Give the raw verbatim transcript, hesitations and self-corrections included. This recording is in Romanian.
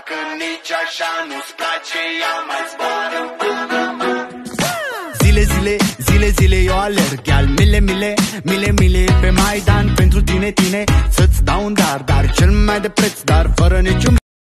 Dacă nici așa nu-ți place, ia mai zboară în Panama. Zile, zile, zile, zile eu alerg, iar mile, mile, mile, mile pe Maidan pentru tine, tine, să-ți dau un dar, dar cel mai de preț, dar fără niciun